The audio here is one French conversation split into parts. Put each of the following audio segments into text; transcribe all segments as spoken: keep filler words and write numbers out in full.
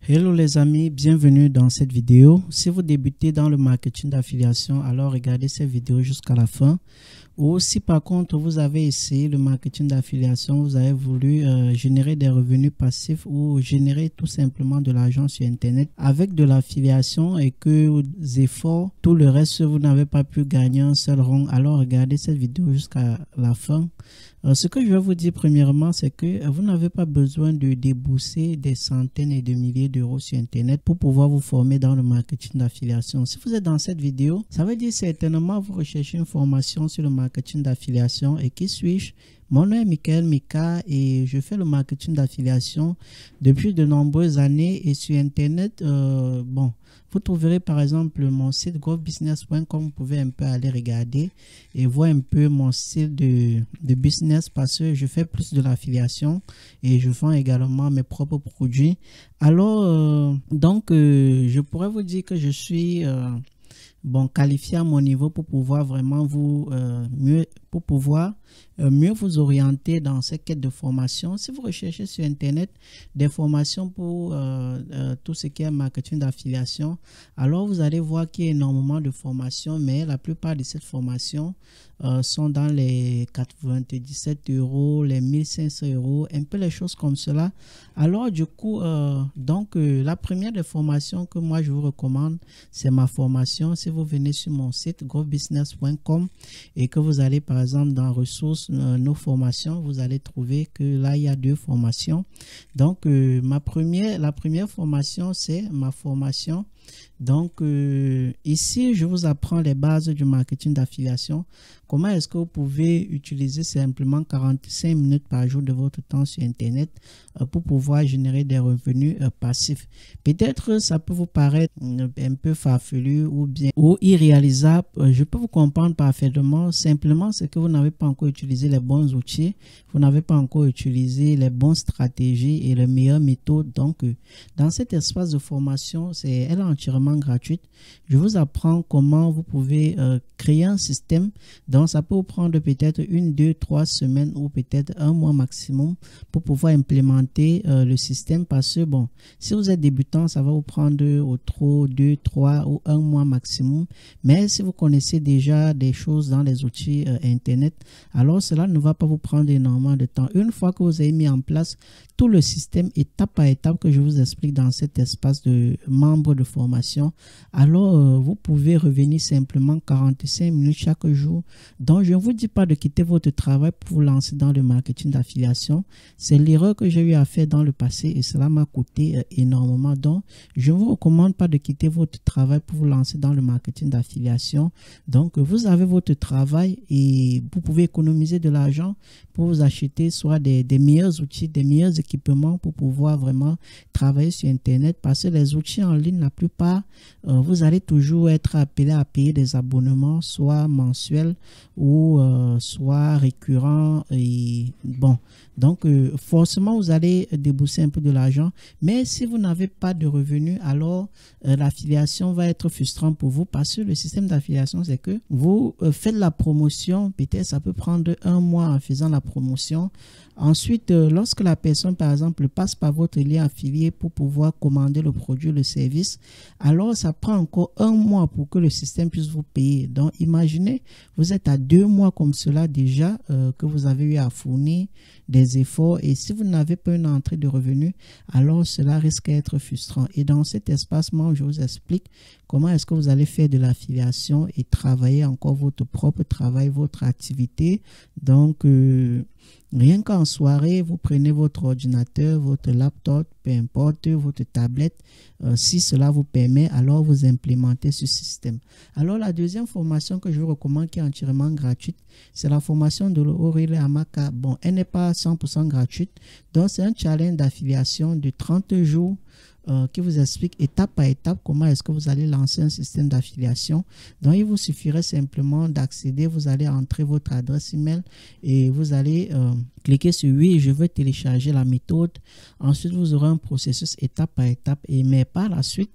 Hello les amis, bienvenue dans cette vidéo. Si vous débutez dans le marketing d'affiliation, alors regardez cette vidéo jusqu'à la fin. Ou si par contre vous avez essayé le marketing d'affiliation, vous avez voulu euh, générer des revenus passifs ou générer tout simplement de l'argent sur internet avec de l'affiliation et que vos efforts, tout le reste, vous n'avez pas pu gagner un seul rond, alors regardez cette vidéo jusqu'à la fin. Euh, ce que je vais vous dire premièrement, c'est que vous n'avez pas besoin de débourser des centaines et de milliers d'euros sur internet pour pouvoir vous former dans le marketing d'affiliation. Si vous êtes dans cette vidéo, ça veut dire certainement vous recherchez une formation sur le marketing d'affiliation. Et qui suis-je? Mon nom est Michael Mika et je fais le marketing d'affiliation depuis de nombreuses années. Et sur internet, euh, bon, vous trouverez par exemple mon site growth business point com. Vous pouvez un peu aller regarder et voir un peu mon style de, de business parce que je fais plus de l'affiliation et je vends également mes propres produits. Alors, euh, donc, euh, je pourrais vous dire que je suis euh, bon qualifié à mon niveau pour pouvoir vraiment vous euh, mieux pour pouvoir euh, mieux vous orienter dans cette quête de formation. Si vous recherchez sur internet des formations pour euh, euh, tout ce qui est marketing d'affiliation, alors vous allez voir qu'il y a énormément de formations, mais la plupart de ces formations euh, sont dans les quatre-vingt-dix-sept euros, les mille cinq cents euros, un peu les choses comme cela. Alors du coup, euh, donc euh, la première des formations que moi je vous recommande, c'est ma formation. Si vous venez sur mon site growth business point com et que vous allez par Par exemple, dans ressources, euh, nos formations, vous allez trouver que là, il y a deux formations. Donc, euh, ma première, la première formation, c'est ma formation. Donc, euh, ici, je vous apprends les bases du marketing d'affiliation. Comment est-ce que vous pouvez utiliser simplement quarante-cinq minutes par jour de votre temps sur Internet euh, pour pouvoir générer des revenus euh, passifs. Peut-être ça peut vous paraître euh, un peu farfelu ou bien ou irréalisable. Euh, je peux vous comprendre parfaitement. Simplement, c'est que vous n'avez pas encore utilisé les bons outils. Vous n'avez pas encore utilisé les bonnes stratégies et les meilleures méthodes. Donc, euh, dans cet espace de formation, c'est elle est entièrement gratuite. Je vous apprends comment vous pouvez euh, créer un système. Donc, ça peut vous prendre peut-être une, deux, trois semaines ou peut-être un mois maximum pour pouvoir implémenter euh, le système. Parce que, bon, si vous êtes débutant, ça va vous prendre au trop deux, trois ou un mois maximum. Mais si vous connaissez déjà des choses dans les outils euh, Internet, alors cela ne va pas vous prendre énormément de temps. Une fois que vous avez mis en place tout le système étape par étape que je vous explique dans cet espace de membres de formation, alors euh, vous pouvez revenir simplement quarante-cinq minutes chaque jour. Donc, je ne vous dis pas de quitter votre travail pour vous lancer dans le marketing d'affiliation. C'est l'erreur que j'ai eu à faire dans le passé et cela m'a coûté euh, énormément. Donc, je ne vous recommande pas de quitter votre travail pour vous lancer dans le marketing d'affiliation. Donc, vous avez votre travail et vous pouvez économiser de l'argent pour vous acheter soit des, des meilleurs outils, des meilleurs équipements pour pouvoir vraiment travailler sur Internet. Parce que les outils en ligne, la plupart, euh, vous allez toujours être appelé à payer des abonnements, soit mensuels ou euh, soit récurrents. Et bon, donc euh, forcément, vous allez débourser un peu de l'argent. Mais si vous n'avez pas de revenus, alors euh, l'affiliation va être frustrant pour vous parce que le système d'affiliation, c'est que vous euh, faites la promotion. Peut-être ça peut prendre un mois en faisant la promotion. Ensuite, euh, lorsque la personne, par exemple, passe par votre lien affilié pour pouvoir commander le produit, le service, alors ça prend encore un mois pour que le système puisse vous payer. Donc, imaginez, vous êtes à deux mois comme cela déjà euh, que vous avez eu à fournir des efforts. Et si vous n'avez pas une entrée de revenus, alors cela risque d'être frustrant. Et dans cet espace-là, je vous explique comment est-ce que vous allez faire de l'affiliation et travailler encore votre propre travail, votre activité. Donc, euh, rien qu'en soirée, vous prenez votre ordinateur, votre laptop, peu importe, votre tablette. Euh, si cela vous permet, alors vous implémentez ce système. Alors, la deuxième formation que je vous recommande qui est entièrement gratuite, c'est la formation de Aurélie Amaka. Bon, elle n'est pas cent pour cent gratuite. Donc, c'est un challenge d'affiliation de trente jours. Euh, qui vous explique étape par étape comment est-ce que vous allez lancer un système d'affiliation. Donc, il vous suffirait simplement d'accéder. Vous allez entrer votre adresse email et vous allez euh, cliquer sur oui, je veux télécharger la méthode. Ensuite, vous aurez un processus étape par étape. Et mais par la suite,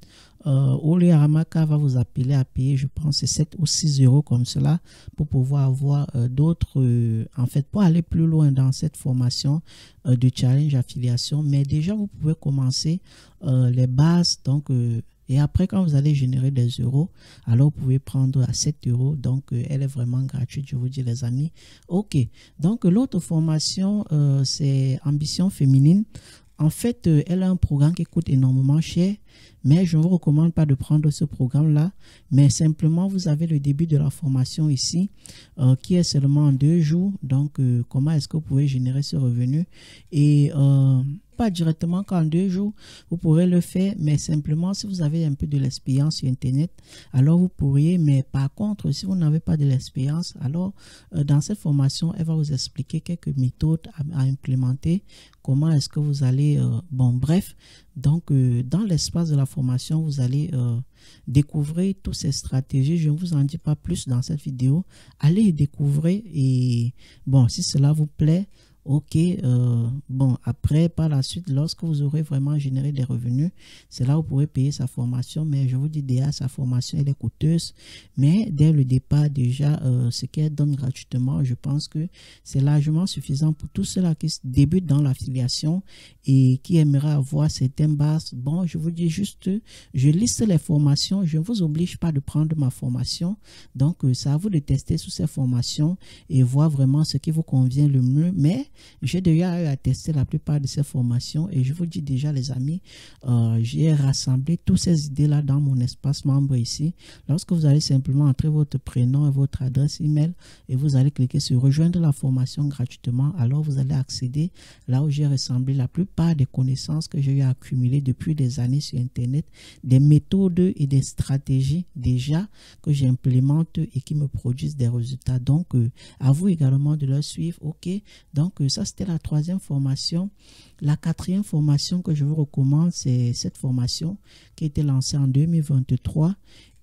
euh, Oliaramaka va vous appeler à payer, je pense, c'est sept ou six euros comme cela pour pouvoir avoir euh, d'autres, euh, en fait, pour aller plus loin dans cette formation euh, de challenge affiliation. Mais déjà, vous pouvez commencer euh, les bases, donc, euh, et après, quand vous allez générer des euros, alors vous pouvez prendre à sept euros. Donc, euh, elle est vraiment gratuite, je vous dis, les amis. OK. Donc, l'autre formation, euh, c'est Ambition Féminine. En fait, euh, elle a un programme qui coûte énormément cher, mais je ne vous recommande pas de prendre ce programme-là. Mais simplement, vous avez le début de la formation ici, euh, qui est seulement en deux jours. Donc, euh, comment est-ce que vous pouvez générer ce revenu? Et euh, pas directement qu'en deux jours, vous pourrez le faire, mais simplement, si vous avez un peu de l'expérience sur Internet, alors vous pourriez. Mais par contre, si vous n'avez pas de l'expérience, alors euh, dans cette formation, elle va vous expliquer quelques méthodes à, à implémenter. Comment est-ce que vous allez... Euh, bon, bref, donc euh, dans l'espace de la formation, vous allez euh, découvrir toutes ces stratégies. Je ne vous en dis pas plus dans cette vidéo. Allez découvrir et bon, si cela vous plaît, ok, euh, bon, après, par la suite, lorsque vous aurez vraiment généré des revenus, c'est là où vous pourrez payer sa formation. Mais je vous dis déjà, sa formation, elle est coûteuse. Mais dès le départ, déjà, euh, ce qu'elle donne gratuitement, je pense que c'est largement suffisant pour tous ceux-là qui débutent dans l'affiliation et qui aimeraient avoir certaines bases. Bon, je vous dis juste, je liste les formations. Je ne vous oblige pas de prendre ma formation. Donc, euh, c'est à vous de tester sous ces formations et voir vraiment ce qui vous convient le mieux. Mais j'ai déjà eu à tester la plupart de ces formations et je vous dis déjà les amis, euh, j'ai rassemblé toutes ces idées là dans mon espace membre ici. Lorsque vous allez simplement entrer votre prénom et votre adresse email et vous allez cliquer sur rejoindre la formation gratuitement, alors vous allez accéder là où j'ai rassemblé la plupart des connaissances que j'ai eu à accumuler depuis des années sur Internet, des méthodes et des stratégies déjà que j'implémente et qui me produisent des résultats. Donc euh, à vous également de leur suivre. Ok, donc ça, c'était la troisième formation. La quatrième formation que je vous recommande, c'est cette formation qui a été lancée en deux mille vingt-trois.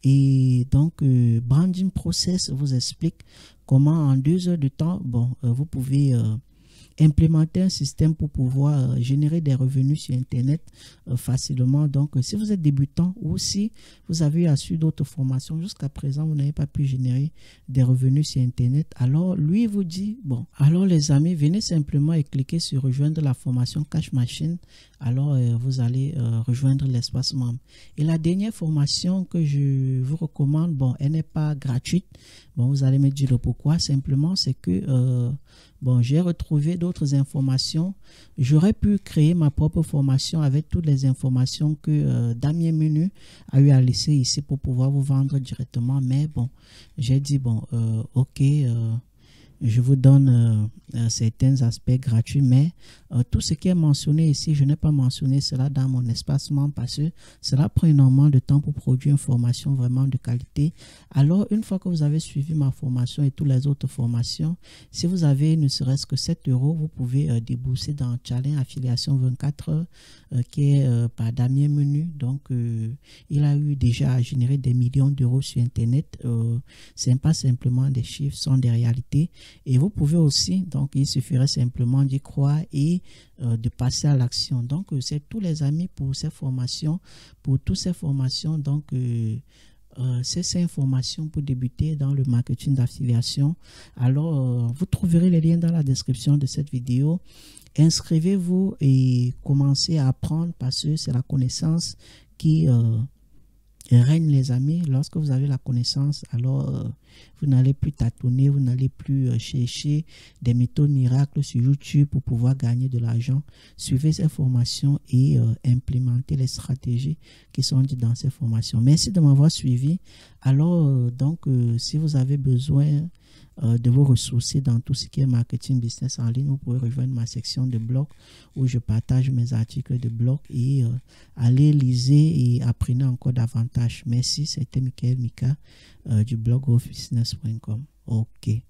Et donc, euh, Branding Process vous explique comment en deux heures de temps, bon, euh, vous pouvez... Euh, implémenter un système pour pouvoir euh, générer des revenus sur Internet euh, facilement. Donc, euh, si vous êtes débutant ou si vous avez eu à suivre d'autres formations, jusqu'à présent, vous n'avez pas pu générer des revenus sur Internet, alors lui vous dit, bon, alors les amis, venez simplement et cliquer sur rejoindre la formation Cash Machine. Alors, euh, vous allez euh, rejoindre l'espace membre. Et la dernière formation que je vous recommande, bon, elle n'est pas gratuite. Bon, vous allez me dire le pourquoi. Simplement, c'est que, euh, bon, j'ai retrouvé d'autres informations. J'aurais pu créer ma propre formation avec toutes les informations que euh, Damien Menu a eu à laisser ici pour pouvoir vous vendre directement. Mais bon, j'ai dit, bon, euh, ok, euh, je vous donne euh, euh, certains aspects gratuits, mais euh, tout ce qui est mentionné ici, je n'ai pas mentionné cela dans mon espace membre parce que cela prend énormément de temps pour produire une formation vraiment de qualité. Alors, une fois que vous avez suivi ma formation et toutes les autres formations, si vous avez ne serait-ce que sept euros, vous pouvez euh, débourser dans Challenge Affiliation vingt-quatre heures euh, qui est euh, par Damien Menu. Donc, euh, il a eu déjà à générer des millions d'euros sur Internet. Euh, Ce n'est pas simplement des chiffres, ce sont des réalités. Et vous pouvez aussi, donc il suffirait simplement d'y croire et euh, de passer à l'action. Donc euh, c'est tous les amis pour ces formations, pour toutes ces formations. Donc euh, euh, c'est ces informations pour débuter dans le marketing d'affiliation. Alors euh, vous trouverez les liens dans la description de cette vidéo. Inscrivez-vous et commencez à apprendre parce que c'est la connaissance qui... Euh, règne les amis. Lorsque vous avez la connaissance, alors euh, vous n'allez plus tâtonner, vous n'allez plus euh, chercher des méthodes miracles sur YouTube pour pouvoir gagner de l'argent. Suivez ces formations et euh, implémentez les stratégies qui sont dites dans ces formations. Merci de m'avoir suivi. Alors euh, donc euh, si vous avez besoin euh, de vous ressourcer dans tout ce qui est marketing business en ligne, vous pouvez rejoindre ma section de blog où je partage mes articles de blog et euh, allez lisez et apprenez encore davantage. Merci, c'était Michael Mika euh, du blog growth business point com. Ok.